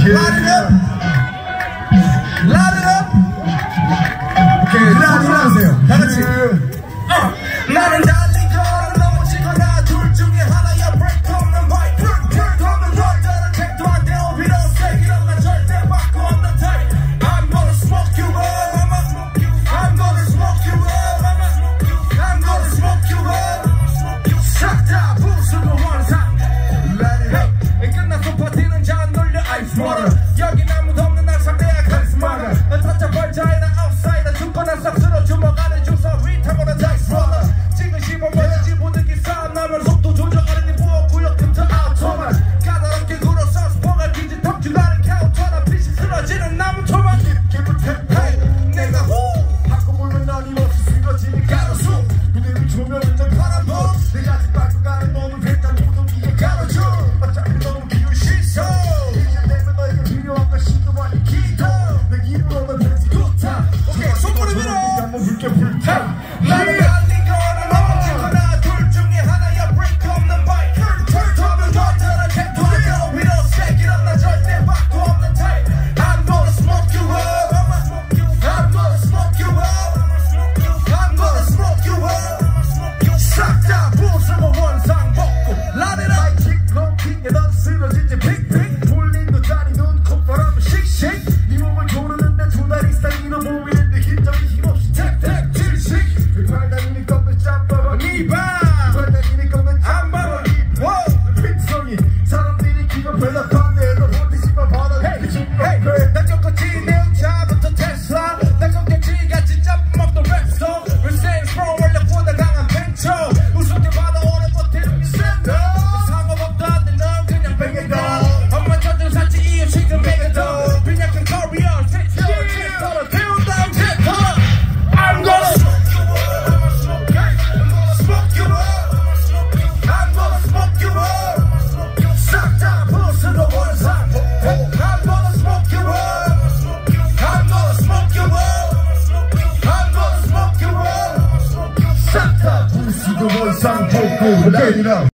일어나세요. 다 같이. 나는 달리고 넘어지거나 둘 중에 하나야. break 없는 바이 break 없는 너희들은 택도 안 돼. 오히려 세기로 난 절대 바꾸 없는 타입. I'm gonna smoke you up. I'm gonna smoke you up. I'm gonna smoke you up. 싹 다 부수고 원상. Let it up. 끝났어 파티는 잔 돌려 ice water. 여긴 아무도 없는 날 상대야 카리스마가. 난 타짜 벌자에 난 outsider. 죽거나 싹스러 주먹안에 주사 위타고는 다이스 롤러. 지금 씹어버리지 못하게 싸움 나면 속도 조정하는 네 부엌 구역부터 아우토만. 까다롭게 굴어서 스포가 기지 턱줄하는 카운터나 빛이 쓰러지는 나무 토막. Hey 내가 후 바꿔 물면 어림없이 쓰러지는 가로수. 그대를 조명은 좀 바라보. 내가 아직 바꿔 가는 놈을 백단 무덤기에 가로줘. 어차피 너무 기운 시소. 이제 되면 너에게 필요한 건 신도 아닌 기도. 내 입으로 넌 왠지 좋다. 오케이 손으로 밀어. 한번 붉게 불타. 나는 달리거나 넘어지거나 둘 중에 하나야. break 없는 바이 break 없는 너들은 택도 안 돼. 오히려 세기로 난 절대 바꾸 없는 타입. I'm gonna smoke you up. I'm gonna smoke you up. I'm gonna smoke you up. 싹 다 부수고 원상 복구. Let it up. 킥로킹에 넌 쓰러지지 픽픽. 볼링도 다리 눈 콧바람은 씩씩. 네 몸을 조르는데 두 다리 사이로 보이는데 힘적이 힘없이 택택 질식. 팔다리니 꺾는 짬밥은 이봐. 팔다리니 꺾는 짬밥은 이봐. 픽성이 사람들이 기겁해서 반대로 혼티지만 받아. Hey 난 겪었지 내 차부터 테슬라. 난 겪었지 같이 짬먹던 랩송. Resense pro 원래보다 강한 벤처. 우습게 받아 오래 버티는 미센터. 상관없다는데 넌 그냥 뱅에도. 엄마 찾은 살찌 이유 지금 뱅에도. 빈약한 커리어 틱톡 태운 다음 틱톡. I'm gonna smoke you up. I'm gonna smoke you up. 싹 다 부수고 원상. I'm gonna smoke you up. I'm gonna smoke you up. I'm gonna smoke you up. 싹 다 부수고 원상 복구.